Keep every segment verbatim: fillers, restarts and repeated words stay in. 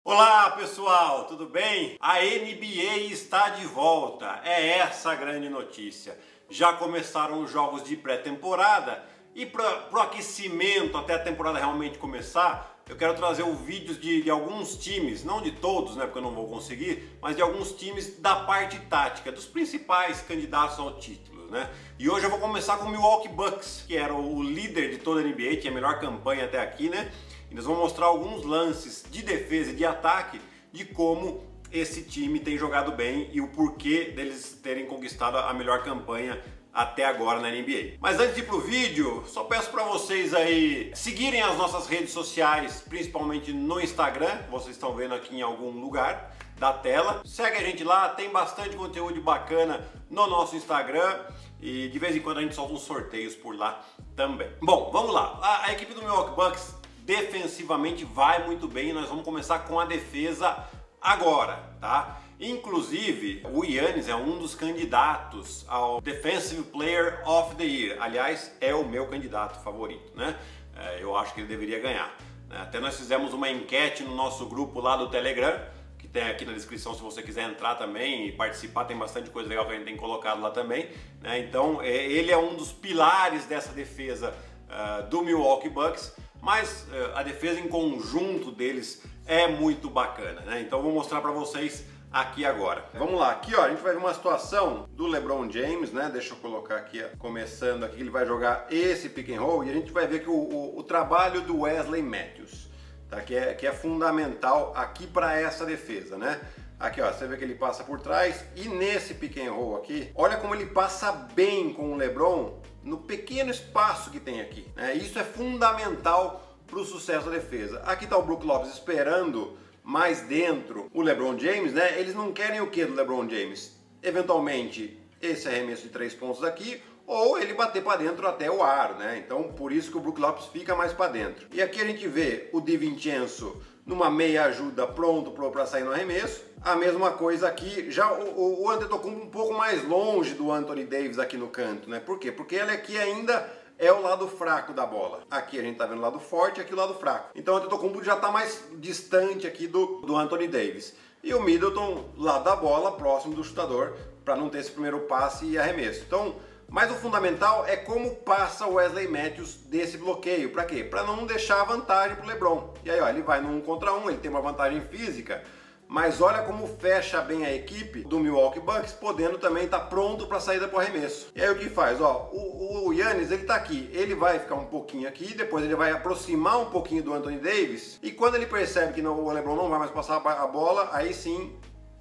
Olá pessoal, tudo bem? A N B A está de volta, é essa a grande notícia. Já começaram os jogos de pré-temporada e para o aquecimento, até a temporada realmente começar, eu quero trazer os vídeos de, de alguns times, não de todos, né, porque eu não vou conseguir, mas de alguns times da parte tática, dos principais candidatos ao título, né? E hoje eu vou começar com o Milwaukee Bucks, que era o líder de toda a N B A, tinha a melhor campanha até aqui, né? E nós vamos mostrar alguns lances de defesa e de ataque de como esse time tem jogado bem e o porquê deles terem conquistado a melhor campanha até agora na N B A. Mas antes de ir pro vídeo, só peço para vocês aí seguirem as nossas redes sociais, principalmente no Instagram, que vocês estão vendo aqui em algum lugar da tela. Segue a gente lá, tem bastante conteúdo bacana no nosso Instagram e de vez em quando a gente solta uns sorteios por lá também. Bom, vamos lá. A, a equipe do Milwaukee Bucks defensivamente vai muito bem, nós vamos começar com a defesa agora, tá? Inclusive, o Giannis é um dos candidatos ao Defensive Player of the Year. Aliás, é o meu candidato favorito, né? É, eu acho que ele deveria ganhar. Até nós fizemos uma enquete no nosso grupo lá do Telegram, que tem aqui na descrição se você quiser entrar também e participar, tem bastante coisa legal que a gente tem colocado lá também, né? Então, é, ele é um dos pilares dessa defesa uh, do Milwaukee Bucks. Mas uh, a defesa em conjunto deles é muito bacana, né? Então vou mostrar para vocês aqui agora. Vamos lá, aqui ó, a gente vai ver uma situação do LeBron James, né? Deixa eu colocar aqui, ó, começando aqui, ele vai jogar esse pick and roll e a gente vai ver que o, o, o trabalho do Wesley Matthews, tá? Que é, que é fundamental aqui para essa defesa, né? Aqui ó, você vê que ele passa por trás e nesse pick and roll aqui, olha como ele passa bem com o LeBron no pequeno espaço que tem aqui, né? Isso é fundamental para o sucesso da defesa. Aqui está o Brook Lopes esperando mais dentro o LeBron James, né? Eles não querem o que do LeBron James? Eventualmente esse arremesso de três pontos aqui, ou ele bater para dentro até o aro, né? Então por isso que o Brook Lopes fica mais para dentro. E aqui a gente vê o DiVincenzo numa meia ajuda pronto para sair no arremesso. A mesma coisa aqui, já o, o Antetokounmpo um pouco mais longe do Anthony Davis aqui no canto, né? Por quê? Porque ele aqui ainda é o lado fraco da bola. Aqui a gente tá vendo o lado forte e aqui o lado fraco. Então o Antetokounmpo já tá mais distante aqui do, do Anthony Davis. E o Middleton lado da bola, próximo do chutador, para não ter esse primeiro passe e arremesso. Então, mas o fundamental é como passa o Wesley Matthews desse bloqueio. Para quê? Para não deixar a vantagem pro LeBron. E aí, ó, ele vai no um contra um, ele tem uma vantagem física, mas olha como fecha bem a equipe do Milwaukee Bucks, podendo também estar pronto para a saída para o arremesso. E aí o que faz? Ó, o, o Giannis, ele tá aqui, ele vai ficar um pouquinho aqui, depois ele vai aproximar um pouquinho do Anthony Davis, e quando ele percebe que não, o LeBron não vai mais passar a bola, aí sim,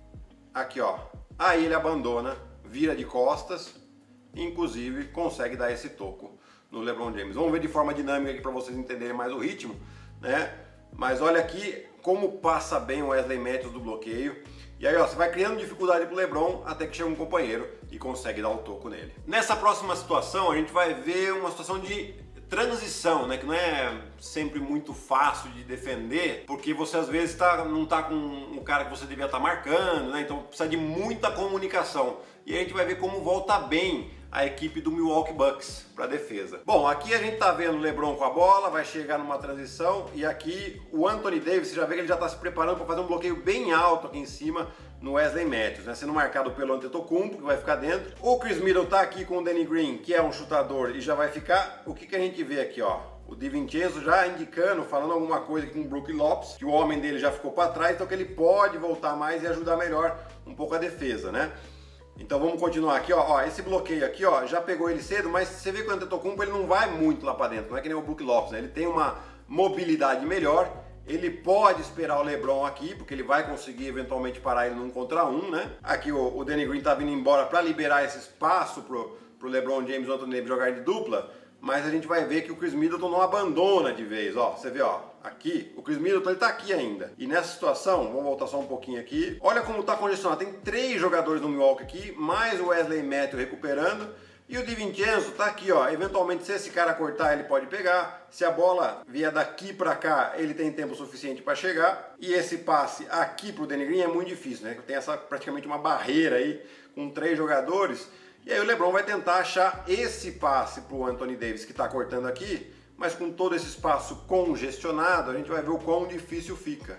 aqui ó, aí ele abandona, vira de costas, inclusive consegue dar esse toco no LeBron James. Vamos ver de forma dinâmica aqui para vocês entenderem mais o ritmo, né? Mas olha aqui como passa bem o Wesley Matthews do bloqueio. E aí ó, você vai criando dificuldade pro LeBron até que chega um companheiro e consegue dar o toco nele. Nessa próxima situação a gente vai ver uma situação de transição, né, que não é sempre muito fácil de defender, porque você às vezes tá, não tá com um cara que você devia estar tá marcando, né, então precisa de muita comunicação. E a gente vai ver como volta bem a equipe do Milwaukee Bucks para a defesa. Bom, aqui a gente tá vendo o LeBron com a bola, vai chegar numa transição e aqui o Anthony Davis, você já vê que ele já está se preparando para fazer um bloqueio bem alto aqui em cima no Wesley Matthews, né, sendo marcado pelo Antetokounmpo, que vai ficar dentro. O Chris Middleton tá aqui com o Danny Green, que é um chutador e já vai ficar. O que que a gente vê aqui, ó? O DiVincenzo já indicando, falando alguma coisa aqui com o Brook Lopes, que o homem dele já ficou para trás, então que ele pode voltar mais e ajudar melhor um pouco a defesa, né? Então vamos continuar aqui, ó, ó, esse bloqueio aqui, ó, já pegou ele cedo, mas você vê que o Antetokounmpo ele não vai muito lá para dentro, não é que nem o Brook Lopes, né? Ele tem uma mobilidade melhor, ele pode esperar o LeBron aqui, porque ele vai conseguir eventualmente parar ele num contra um, né? Aqui o, o Danny Green tá vindo embora para liberar esse espaço pro, pro LeBron James e o Anthony Davis jogar de dupla, mas a gente vai ver que o Chris Middleton não abandona de vez, ó, você vê, ó, aqui, o Chris Middleton ele tá aqui ainda, e nessa situação, vamos voltar só um pouquinho aqui, olha como tá congestionado, tem três jogadores no Milwaukee aqui, mais o Wesley Matthews recuperando, e o DiVincenzo tá aqui, ó, eventualmente se esse cara cortar ele pode pegar, se a bola vier daqui pra cá, ele tem tempo suficiente para chegar, e esse passe aqui pro Danny Green é muito difícil, né, tem essa praticamente uma barreira aí, com três jogadores. E aí o LeBron vai tentar achar esse passe para o Anthony Davis que está cortando aqui, mas com todo esse espaço congestionado, a gente vai ver o quão difícil fica.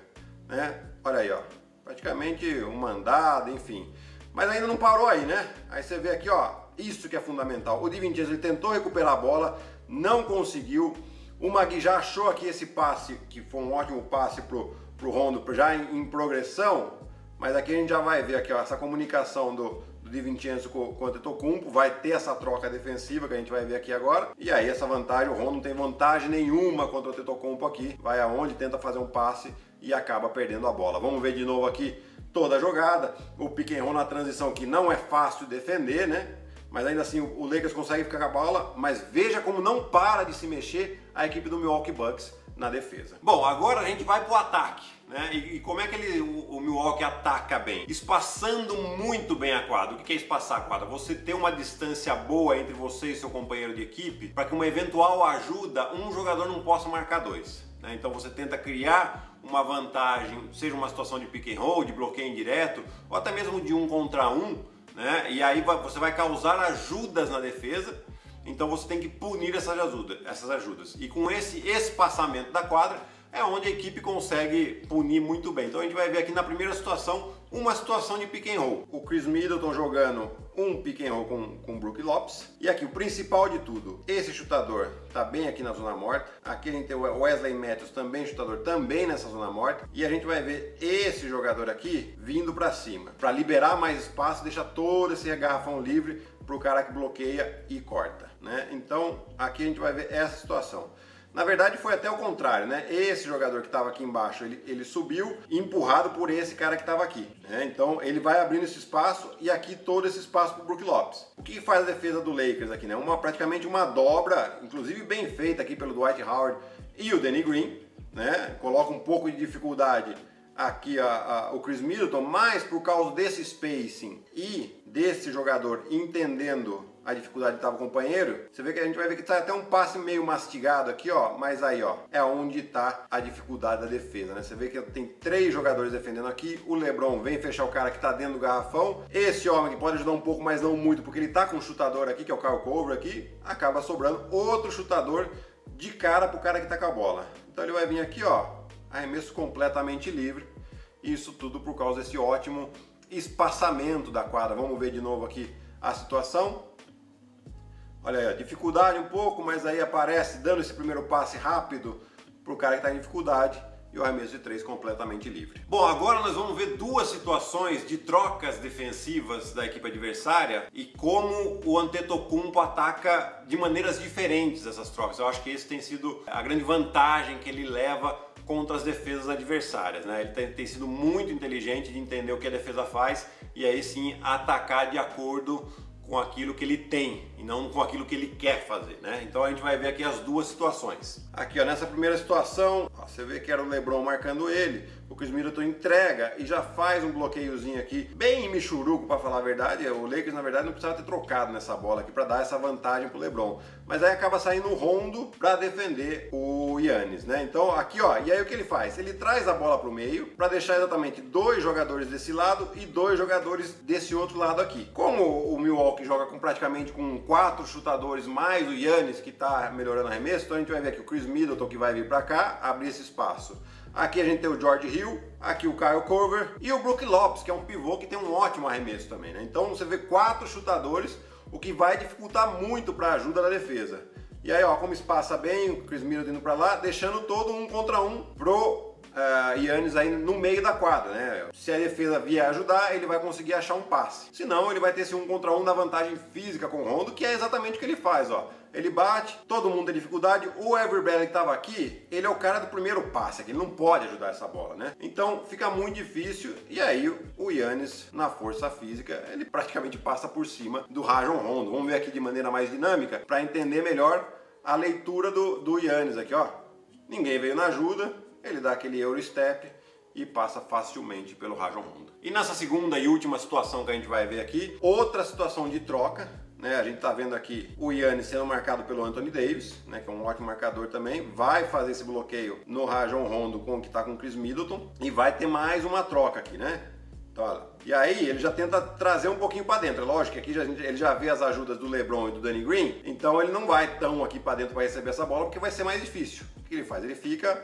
né? Olha aí, ó, praticamente uma andada, enfim. Mas ainda não parou aí, né? Aí você vê aqui, ó, isso que é fundamental. O Di Vincenzo, ele tentou recuperar a bola, não conseguiu. O Magui já achou aqui esse passe, que foi um ótimo passe pro, pro Rondo, já em, em progressão. Mas aqui a gente já vai ver aqui, ó, essa comunicação do, do Di Vincenzo com, com o Antetokounmpo, vai ter essa troca defensiva que a gente vai ver aqui agora. E aí essa vantagem, o Rondo não tem vantagem nenhuma contra o Antetokounmpo aqui. Vai aonde, tenta fazer um passe e acaba perdendo a bola. Vamos ver de novo aqui toda a jogada. O pick and roll na transição, que não é fácil defender, né? Mas ainda assim o Lakers consegue ficar com a bola, mas veja como não para de se mexer a equipe do Milwaukee Bucks na defesa. Bom, agora a gente vai pro ataque, né? E, e como é que ele, o, o Milwaukee ataca bem? Espaçando muito bem a quadra. O que é espaçar a quadra? Você ter uma distância boa entre você e seu companheiro de equipe para que uma eventual ajuda, um jogador não possa marcar dois, né? Então você tenta criar uma vantagem, seja uma situação de pick and roll, de bloqueio indireto, ou até mesmo de um contra um, né? E aí você vai causar ajudas na defesa, então você tem que punir essas ajudas, essas ajudas. E com esse espaçamento da quadra é onde a equipe consegue punir muito bem. Então a gente vai ver aqui na primeira situação, uma situação de pick and roll. O Chris Middleton jogando um pick and roll com, com o Brook Lopes. E aqui o principal de tudo, esse chutador tá bem aqui na zona morta. Aqui a gente tem o Wesley Matthews, também chutador, também nessa zona morta. E a gente vai ver esse jogador aqui vindo para cima, para liberar mais espaço, deixar todo esse garrafão livre para o cara que bloqueia e corta, né? Então aqui a gente vai ver essa situação. Na verdade foi até o contrário, né? Esse jogador que estava aqui embaixo, ele, ele subiu empurrado por esse cara que estava aqui, né? Então ele vai abrindo esse espaço e aqui todo esse espaço para o Brook Lopes. O que faz a defesa do Lakers aqui, né? Uma, praticamente uma dobra, inclusive bem feita aqui pelo Dwight Howard e o Danny Green, né? Coloca um pouco de dificuldade aqui a, a, o Chris Middleton, mas por causa desse spacing e desse jogador entendendo a dificuldade que estava o companheiro, você vê que a gente vai ver que está até um passe meio mastigado aqui, ó, mas aí, ó, é onde está a dificuldade da defesa, né? Você vê que tem três jogadores defendendo aqui, o LeBron vem fechar o cara que está dentro do garrafão, esse homem que pode ajudar um pouco, mas não muito, porque ele está com um chutador aqui, que é o Kyle Korver aqui, acaba sobrando outro chutador de cara pro cara que está com a bola. Então ele vai vir aqui, ó, arremesso completamente livre, isso tudo por causa desse ótimo espaçamento da quadra. Vamos ver de novo aqui a situação. Olha aí, a dificuldade um pouco, mas aí aparece dando esse primeiro passe rápido para o cara que está em dificuldade e o arremesso de três completamente livre. Bom, agora nós vamos ver duas situações de trocas defensivas da equipe adversária e como o Antetokounmpo ataca de maneiras diferentes essas trocas. Eu acho que esse tem sido a grande vantagem que ele leva contra as defesas adversárias, né? Ele tem, tem sido muito inteligente de entender o que a defesa faz e aí sim atacar de acordo com aquilo que ele tem e não com aquilo que ele quer fazer, né? Então a gente vai ver aqui as duas situações. Aqui, ó, nessa primeira situação, ó, você vê que era o LeBron marcando ele, o Chris Middleton entrega e já faz um bloqueiozinho aqui, bem michuruco para falar a verdade. O Lakers, na verdade, não precisava ter trocado nessa bola aqui para dar essa vantagem pro LeBron, mas aí acaba saindo o Rondo para defender o Giannis, né? Então aqui, ó, e aí o que ele faz? Ele traz a bola pro meio para deixar exatamente dois jogadores desse lado e dois jogadores desse outro lado aqui. Como o Milwaukee joga com praticamente com quatro chutadores mais o Giannis que tá melhorando o arremesso, então a gente vai ver aqui o Chris Middleton que vai vir para cá, abrir esse espaço. Aqui a gente tem o George Hill, aqui o Kyle Korver e o Brook Lopes, que é um pivô que tem um ótimo arremesso também, né? Então você vê quatro chutadores, o que vai dificultar muito para a ajuda da defesa. E aí, ó, como espaça bem, o Chris Middleton indo para lá, deixando todo um contra um pro Uh, Giannis aí no meio da quadra, né? Se a defesa vier ajudar, ele vai conseguir achar um passe. Se não, ele vai ter esse um contra um da vantagem física com o Rondo, que é exatamente o que ele faz, ó. Ele bate, todo mundo tem dificuldade. O Avery Bradley que estava aqui, ele é o cara do primeiro passe, que ele não pode ajudar essa bola, né? Então fica muito difícil. E aí o Giannis, na força física, ele praticamente passa por cima do Rajon Rondo. Vamos ver aqui de maneira mais dinâmica para entender melhor a leitura do, do Giannis aqui, ó. Ninguém veio na ajuda. Ele dá aquele Eurostep e passa facilmente pelo Rajon Rondo. E nessa segunda e última situação que a gente vai ver aqui, outra situação de troca, né? A gente tá vendo aqui o Giannis sendo marcado pelo Anthony Davis, né? Que é um ótimo marcador também, vai fazer esse bloqueio no Rajon Rondo com o que tá com o Chris Middleton e vai ter mais uma troca aqui, né? Então, olha. E aí ele já tenta trazer um pouquinho para dentro. É lógico que aqui já, ele já vê as ajudas do LeBron e do Danny Green, então ele não vai tão aqui para dentro para receber essa bola porque vai ser mais difícil. O que ele faz? Ele fica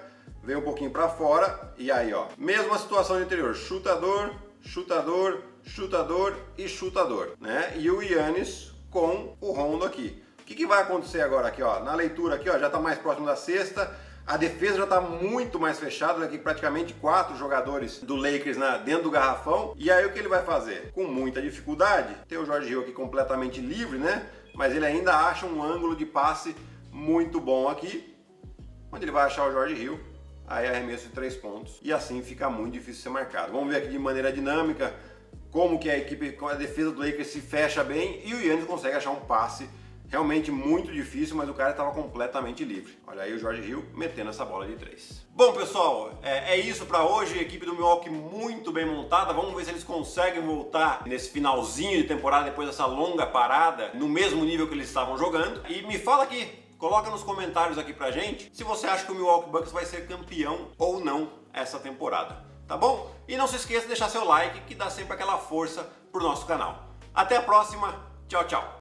vem um pouquinho para fora e aí, ó, mesma situação de anterior, chutador, chutador, chutador e chutador, né? E o Yannis com o Rondo aqui. O que, que vai acontecer agora aqui, ó? Na leitura aqui, ó, já está mais próximo da cesta. A defesa já está muito mais fechada, aqui praticamente quatro jogadores do Lakers na, dentro do garrafão. E aí o que ele vai fazer? Com muita dificuldade, tem o George Hill aqui completamente livre, né? Mas ele ainda acha um ângulo de passe muito bom aqui, onde ele vai achar o George Hill, aí arremesso de três pontos. E assim fica muito difícil ser marcado. Vamos ver aqui de maneira dinâmica como que a equipe, a defesa do Lakers se fecha bem e o Yannis consegue achar um passe realmente muito difícil, mas o cara estava completamente livre. Olha aí o George Hill metendo essa bola de três. Bom, pessoal, é, é isso para hoje. A equipe do Milwaukee muito bem montada. Vamos ver se eles conseguem voltar nesse finalzinho de temporada, depois dessa longa parada, no mesmo nível que eles estavam jogando. E me fala aqui, coloca nos comentários aqui pra gente se você acha que o Milwaukee Bucks vai ser campeão ou não essa temporada, tá bom? E não se esqueça de deixar seu like, que dá sempre aquela força pro nosso canal. Até a próxima, tchau, tchau!